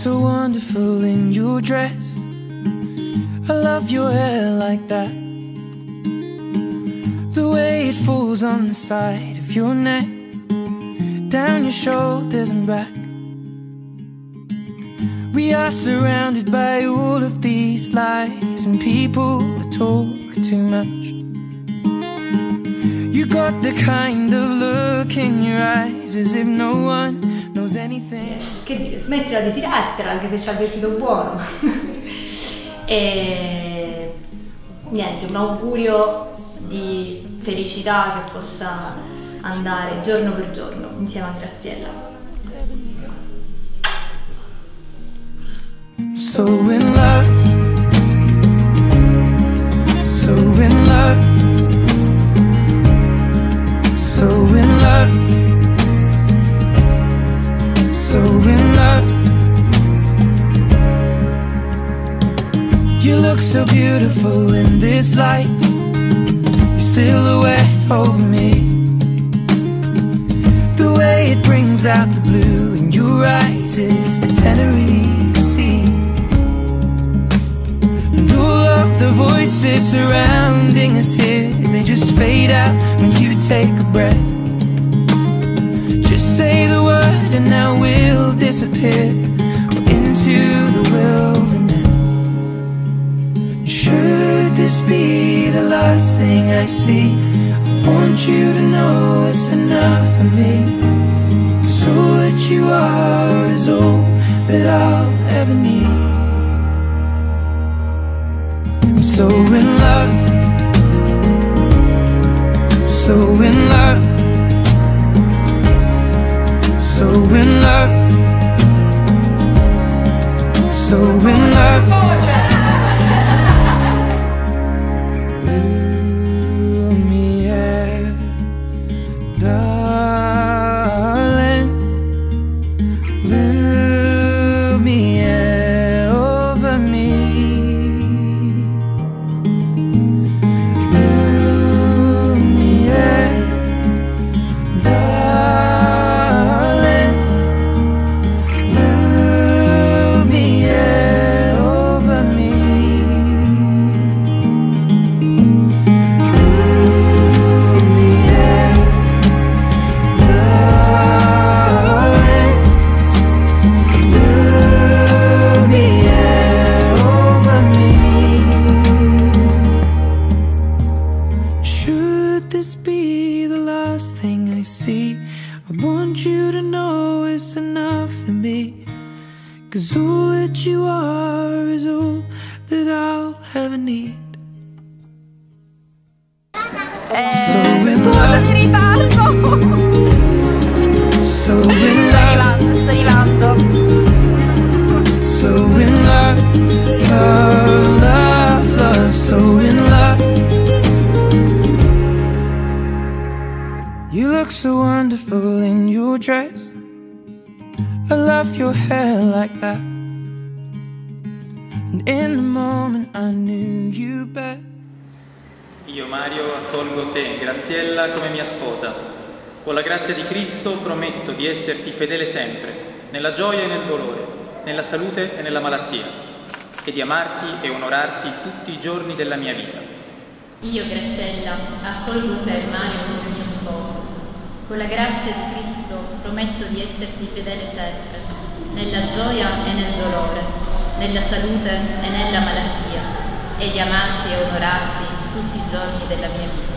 so wonderful in your dress. I love your hair like that, the way it falls on the side of your neck, down your shoulders and back. We are surrounded by all of these lies, and people talk too much. You got the kind of look in your eyes as if no one knows anything. Che dire, smettila di tirartela anche se c'ha il vestito buono. E niente, un augurio di felicità che possa andare giorno per giorno insieme a Graziella. So in love, so in love, so in love, so in love. You look so beautiful in this light, your silhouette over me, the way it brings out the blue in your eyes is the Tenerife Sea. All of the voices surrounding us here, they just fade out when you take a breath. Just say the word and now we'll disappear into the wilderness. Should this be the last thing I see, I want you to know it's enough for me. 'Cause all that you are is all that I'll ever need. So in love, so in love, so in love, so in love. Lumiere, darling, Lumiere over me. Should this be the last thing I see, I want you to know it's enough for me. 'Cause all that you are is all that I'll ever need. Scusa di ritardo. So in love, Sto arrivando. so in love, love, love, love, so in love. You look so wonderful in your dress. I love your hair like that. And in the moment I knew you better. Io, Mario, accolgo te, Graziella, come mia sposa. Con la grazia di Cristo prometto di esserti fedele sempre, nella gioia e nel dolore, nella salute e nella malattia, e di amarti e onorarti tutti i giorni della mia vita. Io, Graziella, accolgo te, Mario, come mio sposo. Con la grazia di Cristo prometto di esserti fedele sempre, nella gioia e nel dolore, nella salute e nella malattia, e di amarti e onorarti tutti i giorni della mia vita.